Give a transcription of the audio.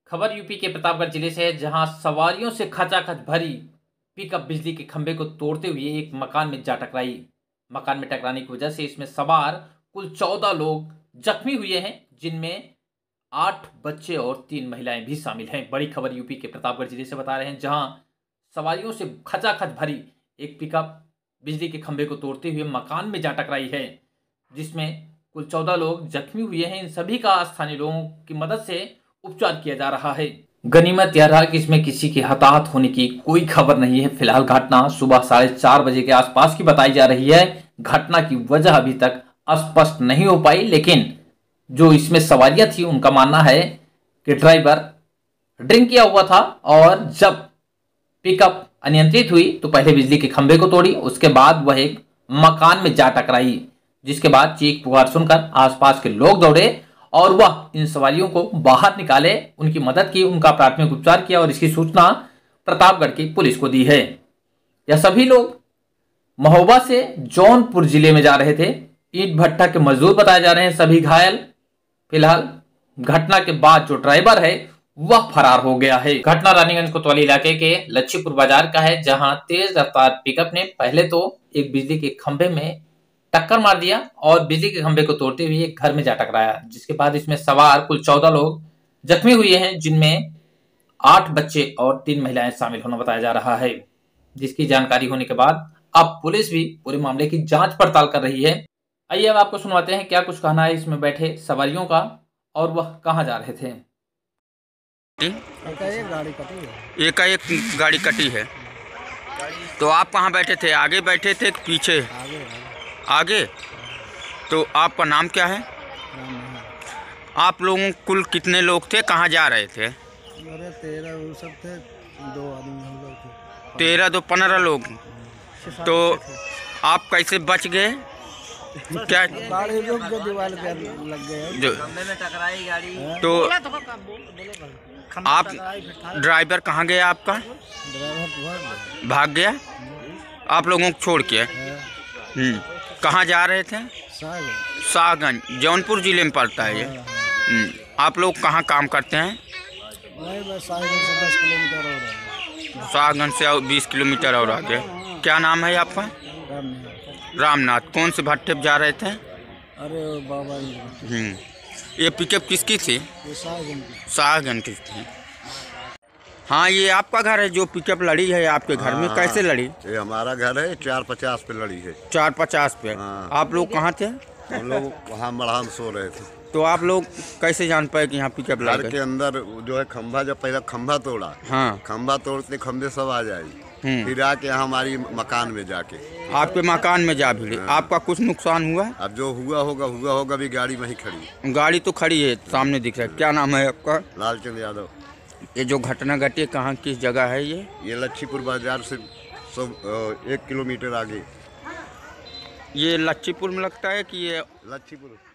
खबर यूपी के प्रतापगढ़ जिले से है, जहां सवारियों से खचाखच भरी पिकअप बिजली के खंभे को तोड़ते हुए एक मकान में जा टकराई। मकान में टकराने की वजह से इसमें सवार कुल 14 लोग जख्मी हुए हैं, जिनमें 8 बच्चे और 3 महिलाएं भी शामिल हैं। बड़ी खबर यूपी के प्रतापगढ़ जिले से बता रहे हैं, जहां सवारियों से खचाखच भरी एक पिकअप बिजली के खंभे को तोड़ते हुए मकान में जा टकराई है, जिसमें कुल 14 लोग जख्मी हुए हैं। इन सभी का स्थानीय लोगों की मदद से उपचार किया जा रहा है। गनीमत यह रहा कि इसमें किसी के हताहत होने की कोई खबर नहीं है। फिलहाल घटना सुबह 4:30 बजे के आसपास की बताई जा रही है। घटना की वजह अभी तक स्पष्ट नहीं हो पाई, लेकिन जो इसमें सवारियां थी उनका मानना है कि ड्राइवर ड्रिंक किया हुआ था और जब पिकअप अनियंत्रित हुई तो पहले बिजली के खंभे को तोड़ी, उसके बाद वह एक मकान में जा टकराई, जिसके बाद चीख पुकार सुनकर आसपास के लोग दौड़े और वह इन सवारियों को बाहर निकाले, उनकी मदद की, उनका प्राथमिक उपचार किया और इसकी सूचना प्रतापगढ़ की पुलिस को दी है। यह सभी लोग महोबा से जौनपुर जिले में जा रहे थे। ईंट भट्टा के मजदूर बताए जा रहे हैं सभी घायल। फिलहाल घटना के बाद जो ड्राइवर है वह फरार हो गया है। घटना रानीगंज कोतवाली इलाके के लच्छीपुर बाजार का है, जहां तेज रफ्तार पिकअप ने पहले तो एक बिजली के खंभे में टक्कर मार दिया और बिजली के खंभे को तोड़ते हुए एक घर में जा टकराया, जिसके बाद इसमें सवार कुल 14 लोग जख्मी हुए हैं, जिनमें 8 बच्चे और 3 महिलाएं शामिल होना बताया जा रहा है। जिसकी जानकारी होने के बाद अब पुलिस भी पूरे मामले की जांच पड़ताल कर रही है। आइए अब आपको सुनवाते हैं क्या कुछ कहना है इसमें बैठे सवारियों का और वह कहां जा रहे थे। एकाएक गाड़ी कटी है। तो आप कहाँ बैठे थे? आगे बैठे थे कि पीछे? आगे। तो आपका नाम क्या है? आप लोगों कुल कितने लोग थे? कहाँ जा रहे थे? 13 वो सब थे, 2 आदमी हम लोग थे। 13 तो 15 लोग। तो आप कैसे बच गए? क्या गाड़ी रुक गई, दीवार के लग गए जो टकराई गाड़ी। तो आप ड्राइवर कहाँ गया? आपका ड्राइवर भाग गया आप लोगों को छोड़ के? कहाँ जा रहे थे? शाहगंज जौनपुर जिले में पड़ता है ये। आप लोग कहाँ काम करते हैं? शाहगंज से 10 किलोमीटर और आगे। शाहगंज से 20 किलोमीटर और आगे। क्या नाम है आपका? रामनाथ। कौन से भट्टे पे जा रहे थे? अरे बाबा ये पिकअप किसकी थी? शाहगंज की थी। हाँ, ये आपका घर है जो पिकअप लड़ी है आपके घर में? कैसे लड़ी? ये हमारा घर है, 450 पे लड़ी है। 450 पे। आप लोग कहाँ थे? हम लोग वहाँ मढ़ान सो रहे थे। तो आप लोग कैसे जान पाए कि यहाँ पिकअप लड़ घर के अंदर जो है खंभा, जब पहले खंभा तोड़ा, हाँ, खंभा तोड़ते खंभे सब आ जाए, फिर आके हमारी मकान में जाके आपके मकान में जा भिड़े। आपका कुछ नुकसान हुआ? अब जो हुआ होगा भी। गाड़ी वहीं खड़ी, गाड़ी तो खड़ी है, सामने दिख रहा है। क्या नाम है आपका? लालचंद यादव। ये जो घटना घटी कहाँ किस जगह है ये लच्छीपुर बाजार से 1 किलोमीटर आगे। ये लच्छीपुर में लगता है कि ये लच्छीपुर